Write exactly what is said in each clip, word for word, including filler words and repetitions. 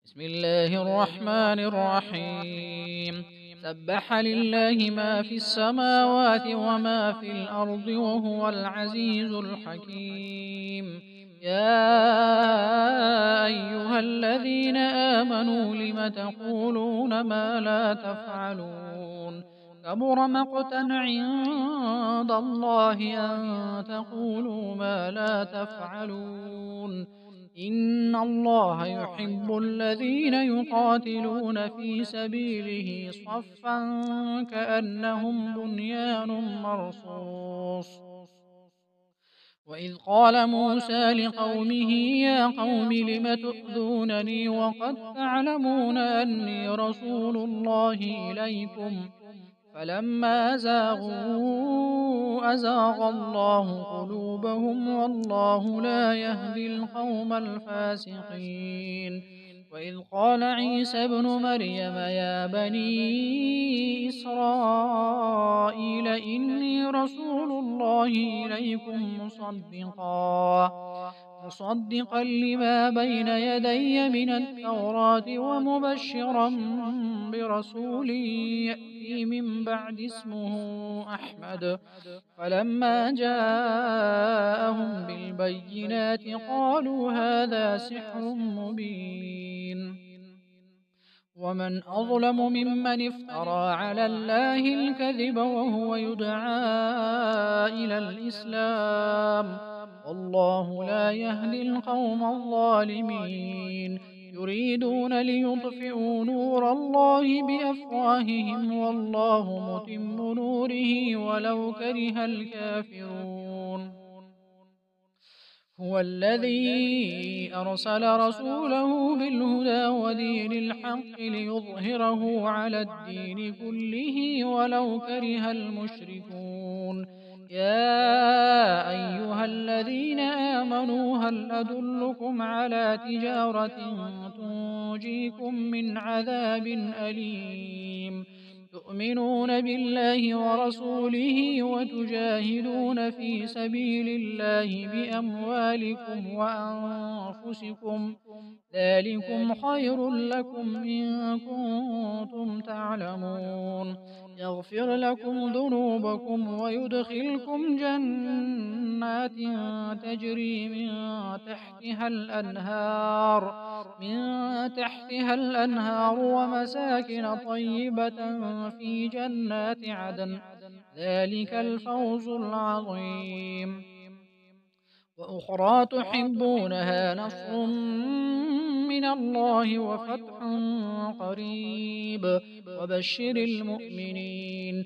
بسم الله الرحمن الرحيم. سبح لله ما في السماوات وما في الأرض وهو العزيز الحكيم. يا أيها الذين آمنوا لم تقولون ما لا تفعلون؟ كبر مقتا عند الله أن تقولوا ما لا تفعلون. إن الله يحب الذين يقاتلون في سبيله صفا كأنهم بنيان مرصوص. وإذ قال موسى لقومه يا قوم لم تؤذونني وقد تعلمون أني رسول الله إليكم فلما زاغوا أزاغ الله قلوبهم والله لا يهدي القوم الفاسقين. وإذ قال عيسى ابن مريم يا بني إسرائيل إني رسول الله إليكم مصدقا مصدقا لما بين يدي من التوراة ومبشرا برسول يأتي من بعد اسمه أحمد. فلما جاءهم بالبينات قالوا هذا سحر مبين. ومن أظلم ممن افترى على الله الكذب وهو يدعى إلى الإسلام والله لا يهدي القوم الظالمين. يريدون ليطفئوا نور الله بأفواههم والله متم نوره ولو كره الكافرون. هو الذي أرسل رسوله بالهدى ودين الحق ليظهره على الدين كله ولو كره المشركون. يا أيها الذين آمنوا هل أدلكم على تجارة تنجيكم من عذاب أليم تؤمنون بالله ورسوله وتجاهدون في سبيل الله بأموالكم وأنفسكم ذلكم خير لكم إن كنتم تعلمون. يغفر لكم ذنوبكم ويدخلكم جنات تجري من تحتها الأنهار من تحتها الأنهار ومساكن طيبة في جنات عدن ذلك الفوز العظيم. وأخرى تحبونها نصر من الله وفتح قريب وبشر المؤمنين.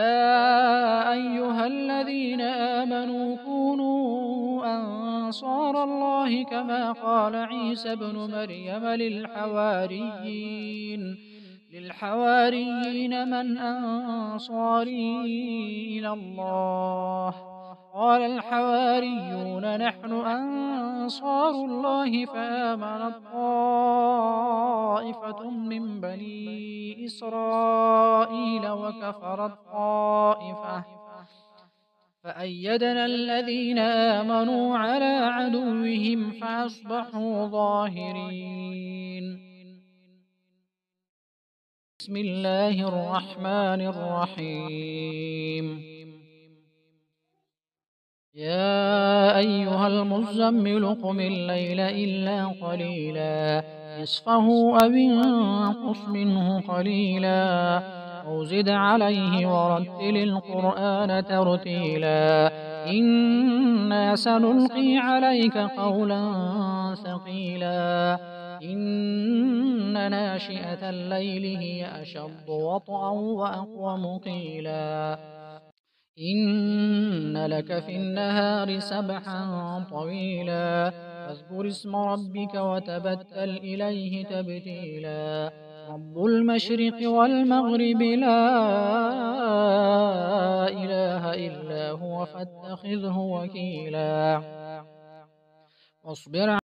يا أيها الذين آمنوا كونوا أنصار الله كما قال عيسى ابن مريم للحواريين للحواريين من أنصاري إلى الله قال الحواريون نحن أنصار الله فآمنت طائفة من بني إسرائيل وكفرت طائفة فأيدنا الذين آمنوا على عدوهم فأصبحوا ظاهرين. بسم الله الرحمن الرحيم. يا أيها المزمل قم الليل إلا قليلا نصفه أو انقص منه قليلا أو زد عليه ورتل القرآن ترتيلا إنا سنلقي عليك قولا ثقيلا إن ناشئة الليل هي أشد وطئا وأقوم قيلا إن لك في النهار سبحا طويلا فاذكر اسم ربك وتبتل إليه تبتيلا رب المشرق والمغرب لا إله إلا هو فاتخذه وكيلا واصبر